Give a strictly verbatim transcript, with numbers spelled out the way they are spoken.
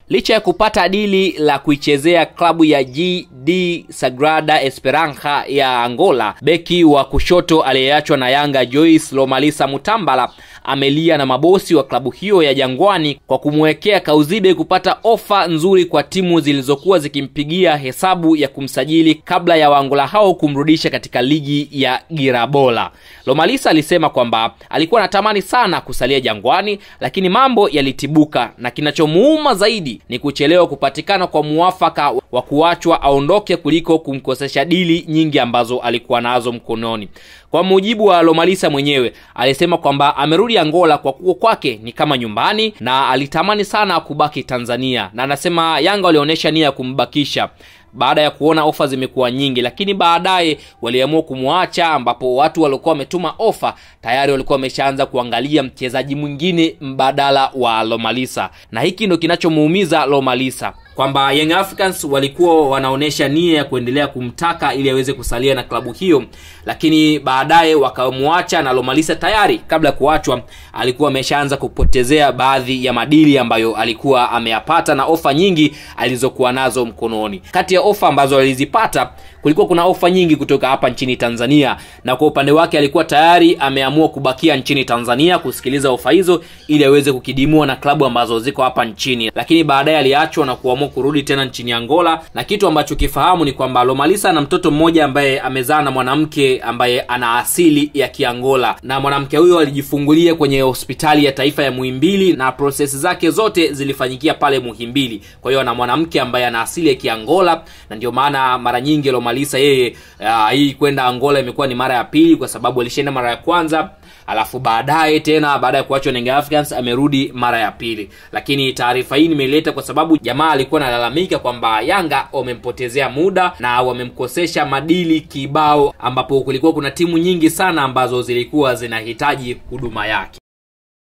Licha ya kupata dili la kuichezea klabu ya G D Sagrada Esperança ya Angola, beki wa kushoto aliyeachwa na Yanga Joyce Lomalisa Mutambala amelia na mabosi wa klabu hiyo ya Jangwani kwa kumwekea kauzibe kupata ofa nzuri kwa timu zilizokuwa zikimpigia hesabu ya kumsajili kabla ya Waangola hao kumrudisha katika ligi ya Girabola. Lomalisa alisema kwamba alikuwa anatamani sana kusalia Jangwani, lakini mambo yalitibuka, na kinachomuuma zaidi ni kuchelewa kupatikana kwa muafaka wa kuachwa aondoke kuliko kumkosesha dili nyingi ambazo alikuwa nazo mkononi. Kwa mujibu wa Lomalisa mwenyewe, alisema kwamba amerudi Angola kwa kuwa kwake ni kama nyumbani na alitamani sana kubaki Tanzania, na anasema Yanga walionyesha nia ya kumbakisha baada ya kuona ofa zimekuwa nyingi, lakini baadaye waliamua kumwacha, ambapo watu waliokuwa wametuma ofa tayari walikuwa wameshaanza kuangalia mchezaji mwingine mbadala wa Lomalisa. Na hiki ndo kinachomuumiza Lomalisa, kwamba Young Africans walikuwa wanaonesha nia ya kuendelea kumtaka ili aweze kusalia na klabu hiyo, lakini baadaye wakamwacha, na Lomalisa tayari kabla ya kuachwa alikuwa ameshaanza kupotezea baadhi ya madili ambayo alikuwa ameyapata na ofa nyingi alizokuwa nazo mkononi. Kati ya ofa ambazo alizipata kulikuwa kuna ofa nyingi kutoka hapa nchini Tanzania, na kwa upande wake alikuwa tayari ameamua kubakia nchini Tanzania kusikiliza ofa hizo ili aweze kukidimua na klabu ambazo ziko hapa nchini, lakini baadaye aliachwa na kuamua kurudi tena nchini Angola. Na kitu ambacho kifahamu ni kwamba Lomalisa na mtoto mmoja ambaye amezaa na mwanamke ambaye ana asili ya Kiangola, na mwanamke huyo alijifungulia kwenye hospitali ya taifa ya Muhimbili na process zake zote zilifanyikia pale Muhimbili. Kwa hiyo na mwanamke ambaye ana asili ya Kiangola, na ndio maana mara nyingi Lomalisa yeye uh, hii kwenda Angola imekuwa ni mara ya pili, kwa sababu alishaenda mara ya kwanza alafu baadaye tena baada ya kuachwa na Young Africans amerudi mara ya pili. Lakini taarifa hii nimeleta kwa sababu jamaa alikuwa analalamika kwamba Yanga wamempotezea muda na wamemkosesha madili kibao, ambapo kulikuwa kuna timu nyingi sana ambazo zilikuwa zinahitaji huduma yake.